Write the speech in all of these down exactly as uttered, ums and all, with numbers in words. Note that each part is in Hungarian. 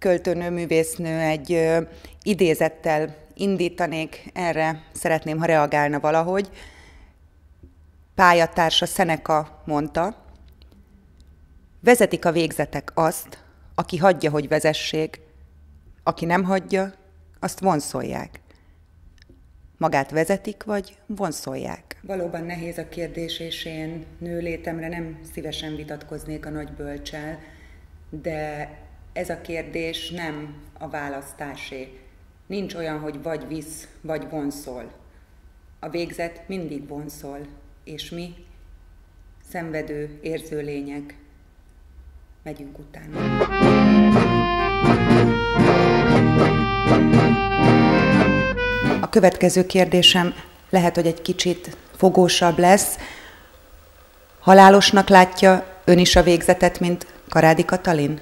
költőnő, művésznő egy ö, idézettel indítanék, erre szeretném, ha reagálna valahogy. Pályatársa Seneca mondta, vezetik a végzetek azt, aki hagyja, hogy vezessék, aki nem hagyja, azt vonszolják. Magát vezetik, vagy vonszolják? Valóban nehéz a kérdés, és én nőlétemre nem szívesen vitatkoznék a nagy bölccsel, de ez a kérdés nem a választásé. Nincs olyan, hogy vagy visz, vagy vonszol. A végzet mindig vonszol, és mi, szenvedő, érző lények, megyünk utána. A következő kérdésem lehet, hogy egy kicsit fogósabb lesz. Halálosnak látja ön is a végzetet, mint Karádi Katalin?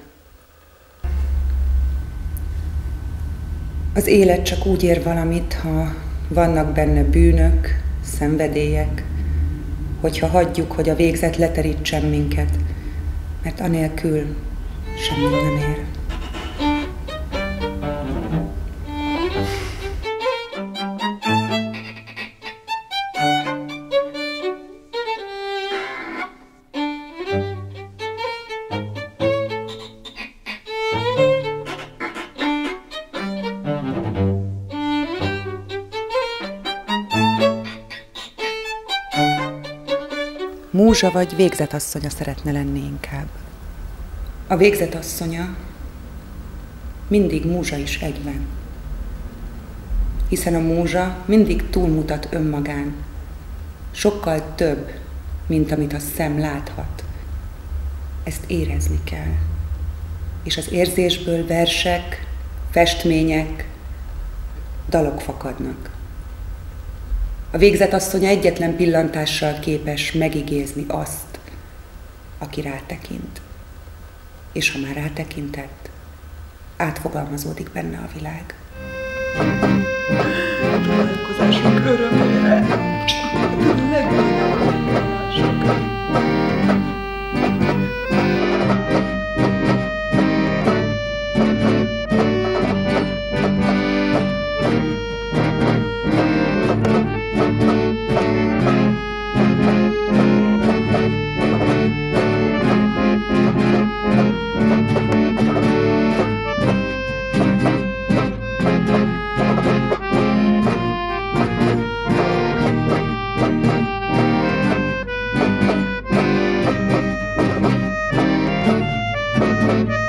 Az élet csak úgy ér valamit, ha vannak benne bűnök, szenvedélyek, hogyha hagyjuk, hogy a végzet leterítsen minket, mert anélkül semmi nem ér. Múzsa vagy végzetasszonya szeretne lenni inkább? A végzetasszonya mindig múzsa is egyben. Hiszen a múzsa mindig túlmutat önmagán. Sokkal több, mint amit a szem láthat. Ezt érezni kell. És az érzésből versek, festmények, dalok fakadnak. A végzetasszonya egyetlen pillantással képes megigézni azt, aki rátekint. És ha már rátekintett, átfogalmazódik benne a világ. Találkozásunk örömére, a legjobb találkozások. Thank you.